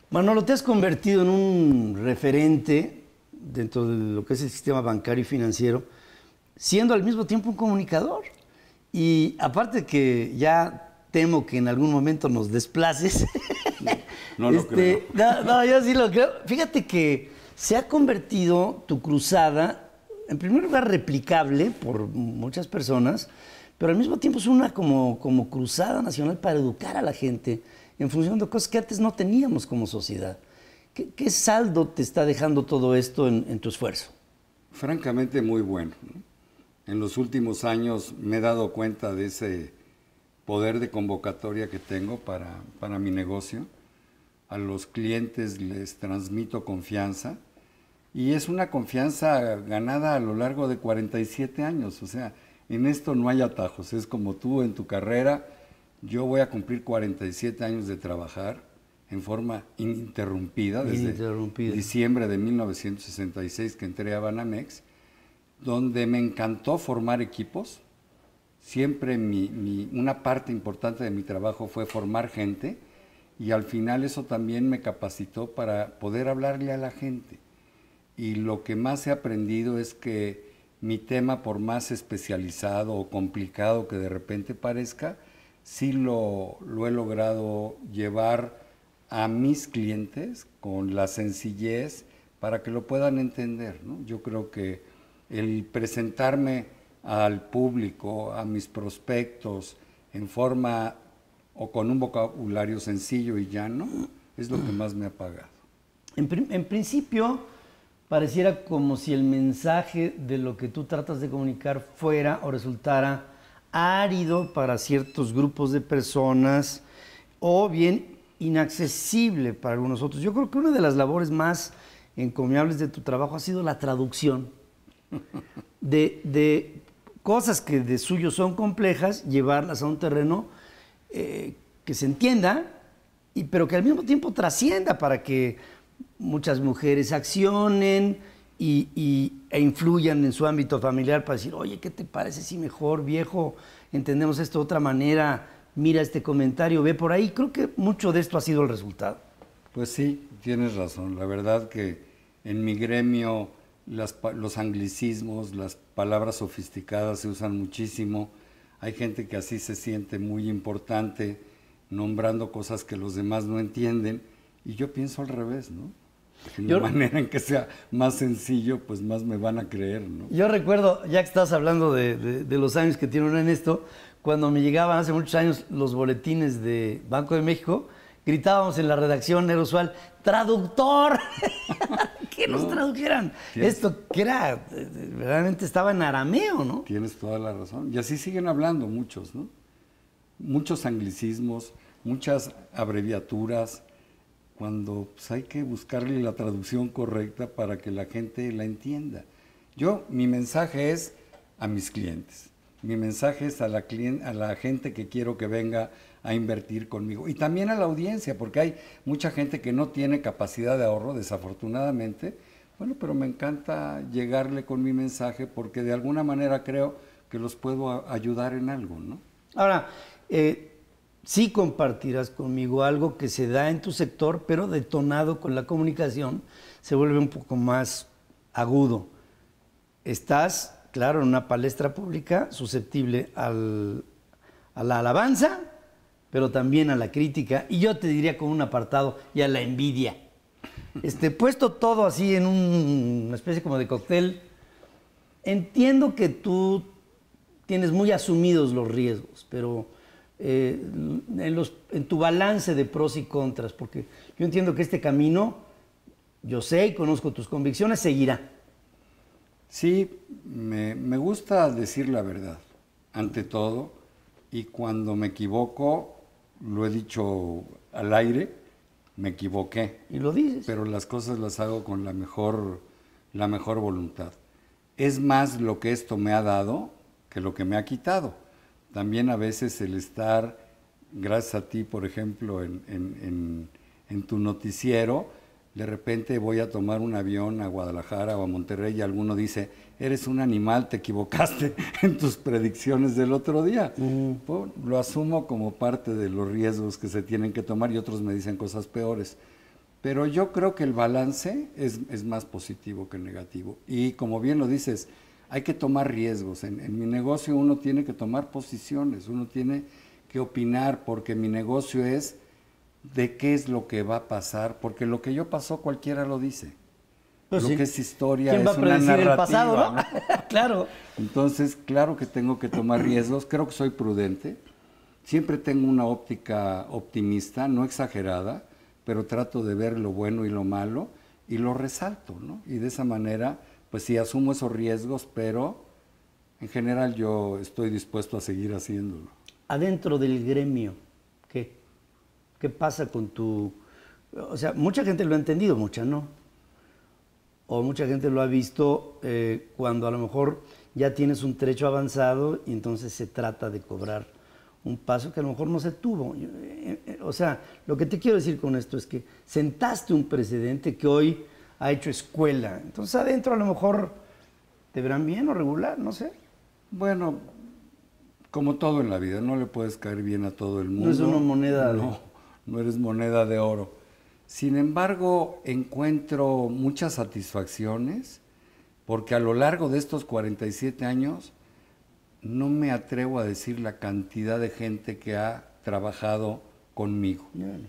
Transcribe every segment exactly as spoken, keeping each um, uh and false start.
Manolo, te has convertido en un referente dentro de lo que es el sistema bancario y financiero, siendo al mismo tiempo un comunicador. Y aparte que ya temo que en algún momento nos desplaces. No, no lo este, creo. No, no, yo sí lo creo. Fíjate que se ha convertido tu cruzada, en primer lugar, replicable por muchas personas, pero al mismo tiempo es una como, como cruzada nacional para educar a la gente en función de cosas que antes no teníamos como sociedad. ¿Qué, qué saldo te está dejando todo esto en, en tu esfuerzo? Francamente, muy bueno, ¿no? En los últimos años me he dado cuenta de ese poder de convocatoria que tengo para, para mi negocio. A los clientes les transmito confianza y es una confianza ganada a lo largo de cuarenta y siete años. O sea, en esto no hay atajos. Es como tú en tu carrera. Yo voy a cumplir cuarenta y siete años de trabajar en forma ininterrumpida desde Ininterrumpida. diciembre de mil novecientos sesenta y seis que entré a Banamex, donde me encantó formar equipos. Siempre mi, mi, una parte importante de mi trabajo fue formar gente y al final eso también me capacitó para poder hablarle a la gente. Y lo que más he aprendido es que mi tema, por más especializado o complicado que de repente parezca, sí lo, lo he logrado llevar a mis clientes con la sencillez para que lo puedan entender, ¿no? Yo creo que el presentarme al público, a mis prospectos, en forma o con un vocabulario sencillo y llano, es lo que más me ha pagado. En, en principio, pareciera como si el mensaje de lo que tú tratas de comunicar fuera o resultara árido para ciertos grupos de personas o bien inaccesible para algunos otros. Yo creo que una de las labores más encomiables de tu trabajo ha sido la traducción de, de cosas que de suyo son complejas, llevarlas a un terreno eh, que se entienda, y, pero que al mismo tiempo trascienda para que muchas mujeres accionen y, y, e influyan en su ámbito familiar para decir, oye, ¿qué te parece si mejor, viejo, entendemos esto de otra manera? Mira este comentario, ve por ahí. Creo que mucho de esto ha sido el resultado. Pues sí, tienes razón. La verdad que en mi gremio las, los anglicismos, las palabras sofisticadas se usan muchísimo. Hay gente que así se siente muy importante, nombrando cosas que los demás no entienden. Y yo pienso al revés, ¿no? De yo, la manera en que sea más sencillo, pues más me van a creer, ¿no? Yo recuerdo, ya que estás hablando de, de, de los años que tiene uno en esto, cuando me llegaban hace muchos años los boletines de Banco de México, gritábamos en la redacción, era usual, ¡traductor! Que nos no, tradujeran. Esto que era, realmente estaba en arameo, ¿no? Tienes toda la razón. Y así siguen hablando muchos, ¿no? Muchos anglicismos, muchas abreviaturas, cuando pues, hay que buscarle la traducción correcta para que la gente la entienda. Yo, mi mensaje es a mis clientes. Mi mensaje es a la, cliente, a la gente que quiero que venga a invertir conmigo. Y también a la audiencia, porque hay mucha gente que no tiene capacidad de ahorro, desafortunadamente. Bueno, pero me encanta llegarle con mi mensaje porque de alguna manera creo que los puedo ayudar en algo, ¿no? Ahora, eh, sí compartirás conmigo algo que se da en tu sector, pero detonado con la comunicación, se vuelve un poco más agudo. Estás, claro, en una palestra pública susceptible al, a la alabanza, pero también a la crítica, y yo te diría con un apartado, y a la envidia. Este, puesto todo así en un, una especie como de cóctel, entiendo que tú tienes muy asumidos los riesgos, pero eh, en, los, en tu balance de pros y contras, porque yo entiendo que este camino, yo sé y conozco tus convicciones, seguirá. Sí, me, me gusta decir la verdad, ante todo, y cuando me equivoco, lo he dicho al aire, me equivoqué. Y lo dices. Pero las cosas las hago con la mejor, la mejor voluntad. Es más lo que esto me ha dado que lo que me ha quitado. También a veces el estar, gracias a ti, por ejemplo, en, en, en, en tu noticiero, de repente voy a tomar un avión a Guadalajara o a Monterrey y alguno dice, eres un animal, te equivocaste en tus predicciones del otro día. Uh-huh. Pues, lo asumo como parte de los riesgos que se tienen que tomar y otros me dicen cosas peores. Pero yo creo que el balance es, es más positivo que negativo. Y como bien lo dices, hay que tomar riesgos. En, en mi negocio uno tiene que tomar posiciones, uno tiene que opinar, porque mi negocio es de qué es lo que va a pasar, porque lo que yo pasó cualquiera lo dice. Pues lo sí. que es historia, ¿Quién va es a una predecir narrativa, el pasado, no? ¿no? Claro. Entonces, claro que tengo que tomar riesgos, creo que soy prudente, siempre tengo una óptica optimista, no exagerada, pero trato de ver lo bueno y lo malo y lo resalto, ¿no? Y de esa manera, pues sí, asumo esos riesgos, pero en general yo estoy dispuesto a seguir haciéndolo. Adentro del gremio, ¿qué? ¿Qué pasa con tu...? O sea, mucha gente lo ha entendido, mucha no. O mucha gente lo ha visto eh, cuando a lo mejor ya tienes un trecho avanzado y entonces se trata de cobrar un paso que a lo mejor no se tuvo. Eh, eh, o sea, lo que te quiero decir con esto es que sentaste un precedente que hoy ha hecho escuela. Entonces adentro a lo mejor te verán bien o regular, no sé. Bueno, como todo en la vida, no le puedes caer bien a todo el mundo. No es una moneda de... No, no eres moneda de oro. Sin embargo, encuentro muchas satisfacciones porque a lo largo de estos cuarenta y siete años no me atrevo a decir la cantidad de gente que ha trabajado conmigo. Bien.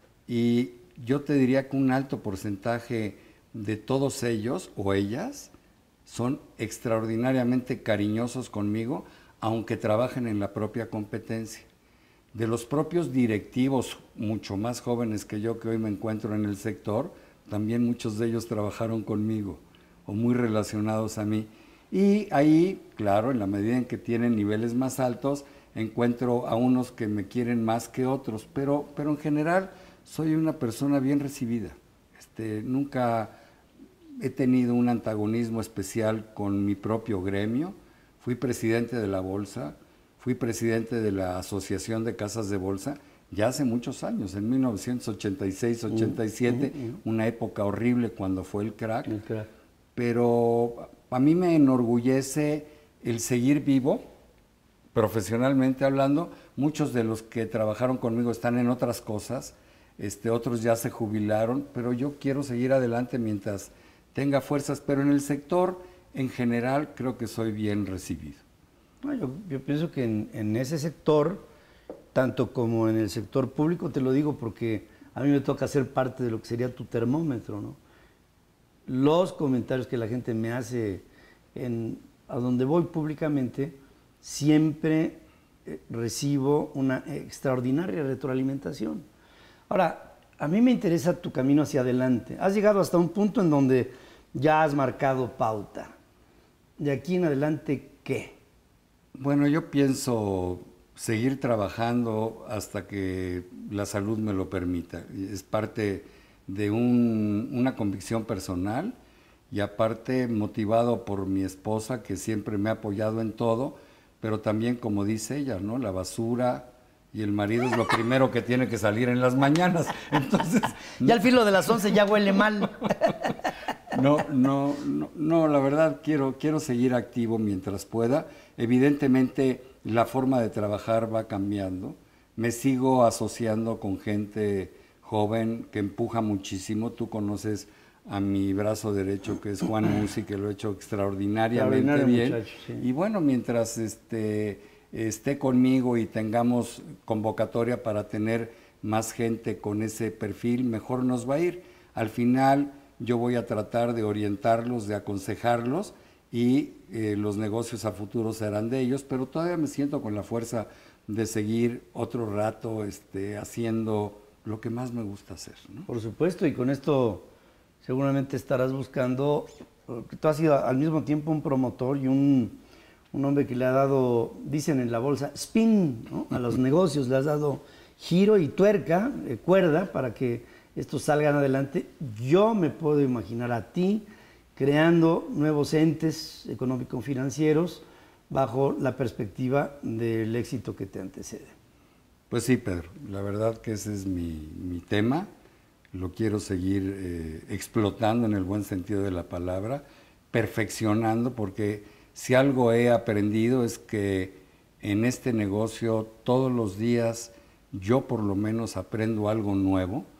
Y yo te diría que un alto porcentaje de todos ellos o ellas son extraordinariamente cariñosos conmigo, aunque trabajen en la propia competencia. De los propios directivos mucho más jóvenes que yo que hoy me encuentro en el sector, también muchos de ellos trabajaron conmigo o muy relacionados a mí. Y ahí, claro, en la medida en que tienen niveles más altos, encuentro a unos que me quieren más que otros, pero, pero en general soy una persona bien recibida. Este, nunca he tenido un antagonismo especial con mi propio gremio. Fui presidente de la Bolsa, fui presidente de la Asociación de Casas de Bolsa ya hace muchos años, en mil novecientos ochenta y seis, ochenta y siete, uh, uh, uh. una época horrible cuando fue el crack. El crack. Pero a mí me enorgullece el seguir vivo, profesionalmente hablando. Muchos de los que trabajaron conmigo están en otras cosas, este, otros ya se jubilaron, pero yo quiero seguir adelante mientras tenga fuerzas, pero en el sector en general creo que soy bien recibido. No, yo, yo pienso que en, en ese sector, tanto como en el sector público, te lo digo porque a mí me toca ser parte de lo que sería tu termómetro, ¿no? Los comentarios que la gente me hace en, a donde voy públicamente, siempre eh, recibo una extraordinaria retroalimentación. Ahora, a mí me interesa tu camino hacia adelante. Has llegado hasta un punto en donde ya has marcado pauta. De aquí en adelante, ¿qué? Bueno, yo pienso seguir trabajando hasta que la salud me lo permita. Es parte de un, una convicción personal y aparte motivado por mi esposa que siempre me ha apoyado en todo, pero también como dice ella, ¿no? La basura y el marido es lo primero que tiene que salir en las mañanas. Entonces, ya al filo de las once ya huele mal. No, no, no, no, la verdad quiero, quiero seguir activo mientras pueda. Evidentemente la forma de trabajar va cambiando. Me sigo asociando con gente joven que empuja muchísimo. Tú conoces a mi brazo derecho que es Juan Musi, que lo ha hecho extraordinariamente bien. Muchacho, sí. Y bueno, mientras este, esté conmigo y tengamos convocatoria para tener más gente con ese perfil, mejor nos va a ir. Al final yo voy a tratar de orientarlos, de aconsejarlos y eh, los negocios a futuro serán de ellos, pero todavía me siento con la fuerza de seguir otro rato este, haciendo lo que más me gusta hacer, ¿no? Por supuesto, y con esto seguramente estarás buscando, porque tú has sido al mismo tiempo un promotor y un, un hombre que le ha dado, dicen en la bolsa, spin, ¿no? A los negocios, le has dado giro y tuerca, eh, cuerda, para que estos salgan adelante. Yo me puedo imaginar a ti creando nuevos entes económico-financieros bajo la perspectiva del éxito que te antecede. Pues sí, Pedro, la verdad que ese es mi, mi tema, lo quiero seguir eh, explotando en el buen sentido de la palabra, perfeccionando, porque si algo he aprendido es que en este negocio todos los días yo por lo menos aprendo algo nuevo.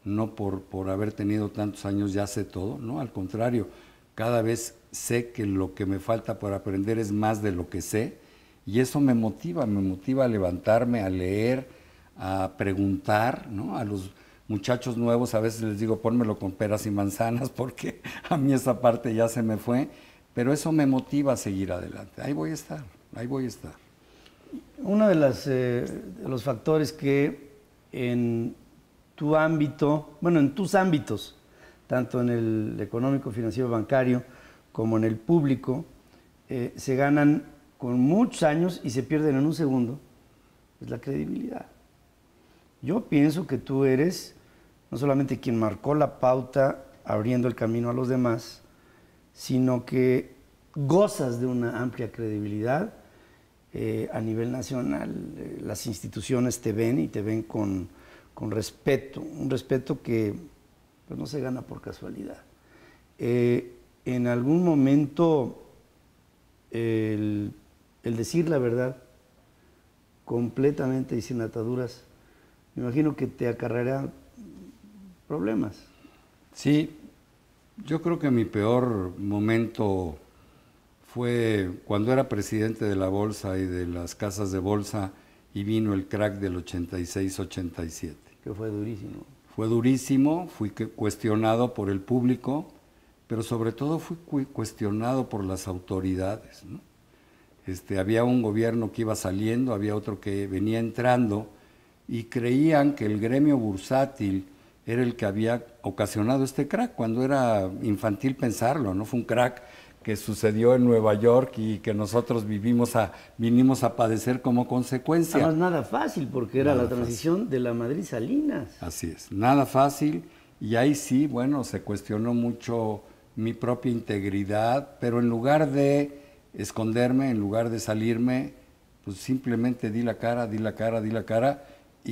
no por, por haber tenido tantos años ya sé todo, no, al contrario, cada vez sé que lo que me falta por aprender es más de lo que sé, y eso me motiva, me motiva a levantarme, a leer, a preguntar, ¿no? A los muchachos nuevos a veces les digo, pónmelo con peras y manzanas, porque a mí esa parte ya se me fue, pero eso me motiva a seguir adelante. Ahí voy a estar, ahí voy a estar. Uno de, las, eh, de los factores que en tu ámbito, bueno, en tus ámbitos, tanto en el económico, financiero, bancario, como en el público, eh, se ganan con muchos años y se pierden en un segundo, es la credibilidad. Yo pienso que tú eres no solamente quien marcó la pauta abriendo el camino a los demás, sino que gozas de una amplia credibilidad eh, a nivel nacional. Eh, las instituciones te ven y te ven con, con respeto, un respeto que pues, no se gana por casualidad. Eh, en algún momento el, el decir la verdad completamente y sin ataduras, me imagino que te acarreará problemas. Sí, yo creo que mi peor momento fue cuando era presidente de la bolsa y de las casas de bolsa y vino el crack del ochenta y seis ochenta y siete. Que fue durísimo. Fue durísimo, fui cuestionado por el público, pero sobre todo fui cuestionado por las autoridades, ¿no? Este, había un gobierno que iba saliendo, había otro que venía entrando, y creían que el gremio bursátil era el que había ocasionado este crack, cuando era infantil pensarlo, ¿no? Fue un crack que sucedió en Nueva York y que nosotros vivimos a, vinimos a padecer como consecuencia. Además, nada fácil, porque era nada la transición fácil. De la Madrid Salinas. Así es, nada fácil, y ahí sí, bueno, se cuestionó mucho mi propia integridad, pero en lugar de esconderme, en lugar de salirme, pues simplemente di la cara, di la cara, di la cara,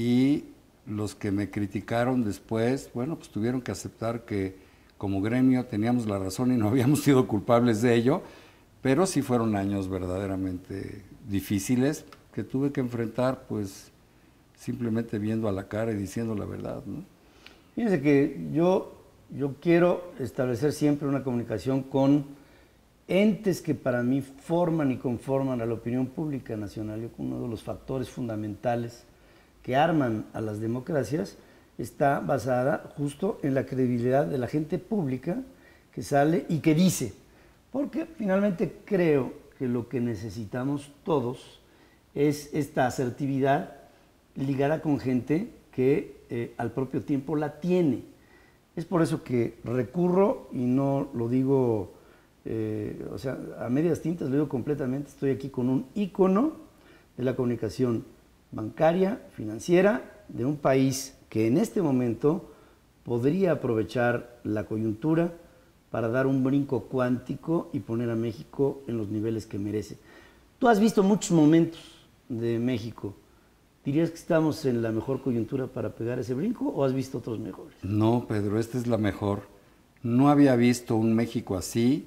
y los que me criticaron después, bueno, pues tuvieron que aceptar que como gremio teníamos la razón y no habíamos sido culpables de ello, pero sí fueron años verdaderamente difíciles que tuve que enfrentar, pues simplemente viendo a la cara y diciendo la verdad, ¿no? Fíjense que yo, yo quiero establecer siempre una comunicación con entes que para mí forman y conforman a la opinión pública nacional. Yo, uno de los factores fundamentales que arman a las democracias está basada justo en la credibilidad de la gente pública que sale y que dice, porque finalmente creo que lo que necesitamos todos es esta asertividad ligada con gente que eh, al propio tiempo la tiene. Es por eso que recurro, y no lo digo, eh, o sea, a medias tintas, lo digo completamente, estoy aquí con un ícono de la comunicación bancaria, financiera, de un país que en este momento podría aprovechar la coyuntura para dar un brinco cuántico y poner a México en los niveles que merece. Tú has visto muchos momentos de México. ¿Dirías que estamos en la mejor coyuntura para pegar ese brinco o has visto otros mejores? No, Pedro, esta es la mejor. No había visto un México así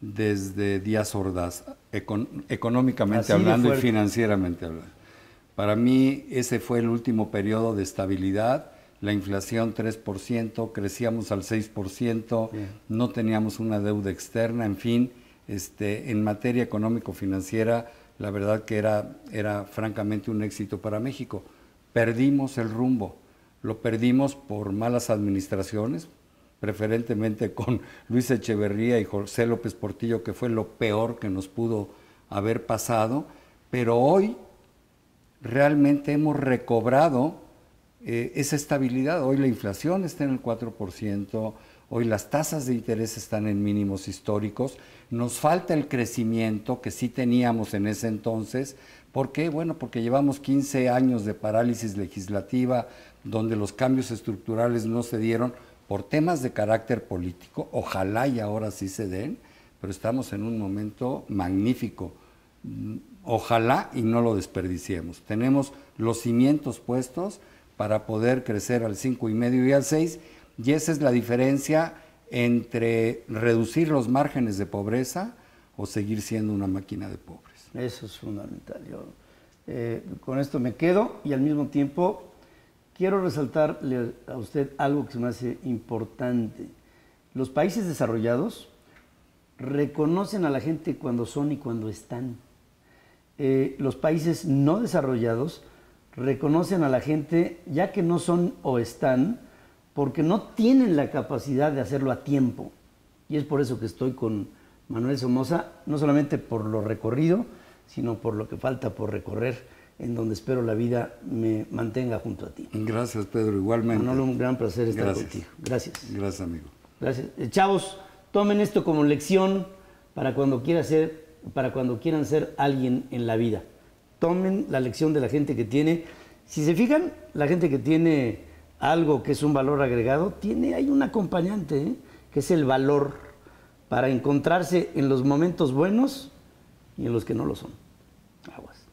desde Díaz Ordaz, econ económicamente así hablando y financieramente hablando. Para mí ese fue el último periodo de estabilidad, la inflación tres por ciento, crecíamos al seis por ciento, sí. No teníamos una deuda externa, en fin, este, en materia económico-financiera, la verdad que era, era francamente un éxito para México. Perdimos el rumbo, lo perdimos por malas administraciones, preferentemente con Luis Echeverría y José López Portillo, que fue lo peor que nos pudo haber pasado, pero hoy realmente hemos recobrado eh, esa estabilidad. Hoy la inflación está en el cuatro por ciento, hoy las tasas de interés están en mínimos históricos, nos falta el crecimiento que sí teníamos en ese entonces. ¿Por qué? Bueno, porque llevamos quince años de parálisis legislativa, donde los cambios estructurales no se dieron por temas de carácter político. Ojalá y ahora sí se den, pero estamos en un momento magnífico. Ojalá y no lo desperdiciemos. Tenemos los cimientos puestos para poder crecer al cinco y medio y al seis, y esa es la diferencia entre reducir los márgenes de pobreza o seguir siendo una máquina de pobres. Eso es fundamental. Yo eh, con esto me quedo y al mismo tiempo quiero resaltarle a usted algo que se me hace importante. Los países desarrollados reconocen a la gente cuando son y cuando están. Eh, los países no desarrollados reconocen a la gente ya que no son o están, porque no tienen la capacidad de hacerlo a tiempo. Y es por eso que estoy con Manuel Somoza, no solamente por lo recorrido, sino por lo que falta por recorrer, en donde espero la vida me mantenga junto a ti. Gracias, Pedro, igualmente. Manolo, un gran placer estar Gracias. contigo. Gracias. Gracias, amigo. Gracias. Eh, chavos, tomen esto como lección para cuando quiera ser, para cuando quieran ser alguien en la vida. Tomen la lección de la gente que tiene. Si se fijan, la gente que tiene algo que es un valor agregado, tiene hay un acompañante, ¿eh? que es el valor para encontrarse en los momentos buenos y en los que no lo son. Aguas.